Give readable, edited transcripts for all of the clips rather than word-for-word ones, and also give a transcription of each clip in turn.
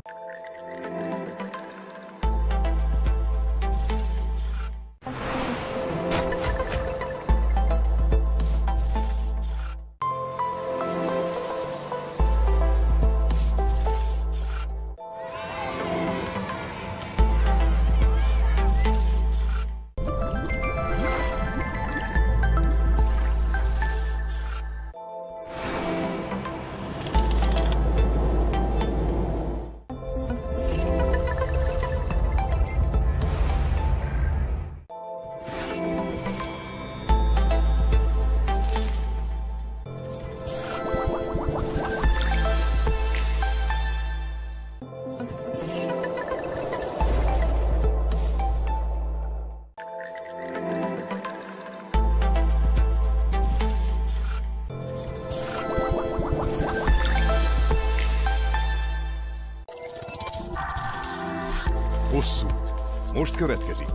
Hosszút. Most következik.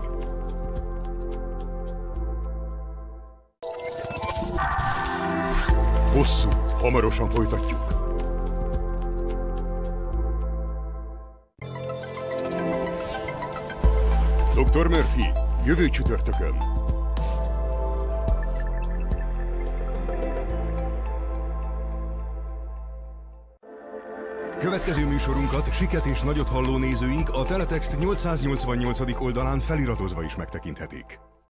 Hosszút. Hamarosan folytatjuk. Dr. Murphy, jövő csütörtökön. Következő műsorunkat siket és nagyot halló nézőink a Teletext 888. oldalán feliratozva is megtekinthetik.